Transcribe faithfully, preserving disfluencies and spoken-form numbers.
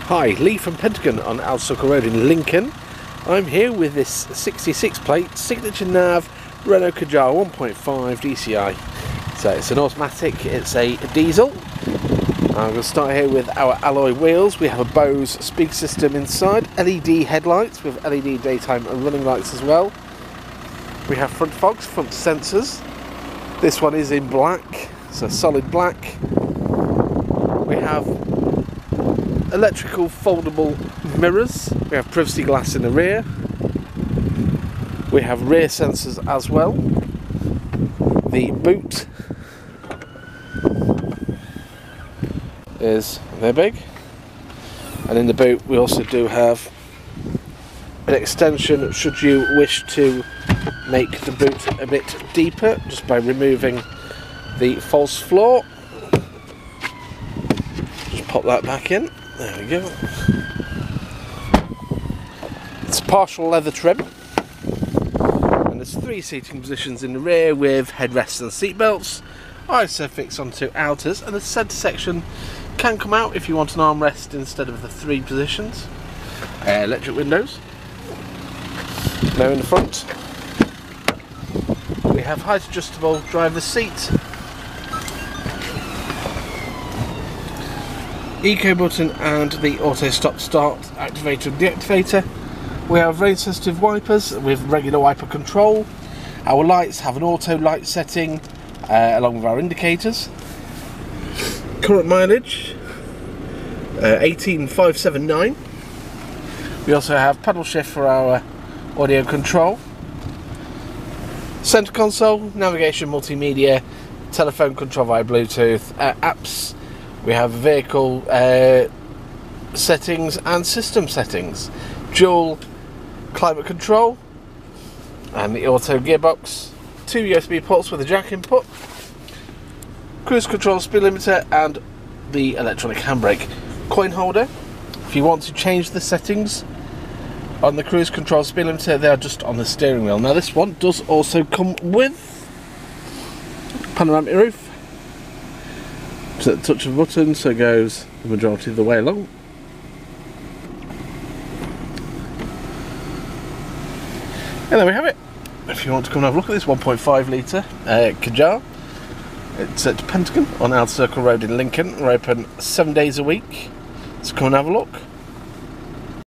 Hi, Lee from Pentagon on Alsucker Road in Lincoln. I'm here with this sixty-six plate signature nav Renault Kadjar one point five D C I. So it's an automatic, it's a diesel. I'm going to start here with our alloy wheels. We have a Bose speaker system inside, L E D headlights with L E D daytime and running lights as well. We have front fogs, front sensors. This one is in black, so solid black. We have electrical foldable mirrors. We have privacy glass in the rear. We have rear sensors as well. The boot is very big, and in the boot we also do have an extension should you wish to make the boot a bit deeper, just by removing the false floor. Just pop that back in. There we go. It's partial leather trim, and there's three seating positions in the rear with headrests and seat belts. Isofix onto outers, and the centre section can come out if you want an armrest instead of the three positions. Uh, electric windows. Now in the front we have height adjustable driver's seat, eco button and the auto stop start activator and deactivator. We have rain sensitive wipers with regular wiper control. Our lights have an auto light setting uh, along with our indicators. Current mileage uh, eighteen thousand five hundred seventy-nine. We also have paddle shift for our audio control, centre console, navigation, multimedia, telephone control via Bluetooth, uh, apps. We have vehicle uh, settings and system settings, dual climate control, and the auto gearbox, two U S B ports with a jack input, cruise control, speed limiter, and the electronic handbrake. Coin holder. If you want to change the settings on the cruise control, speed limiter, they are just on the steering wheel. Now this one does also come with panoramic roof. Just at the touch of a button, so it goes the majority of the way along. And there we have it. If you want to come and have a look at this one point five litre uh, Kadjar, it's at Pentagon on Alsucker Road in Lincoln. We're open seven days a week, so come and have a look.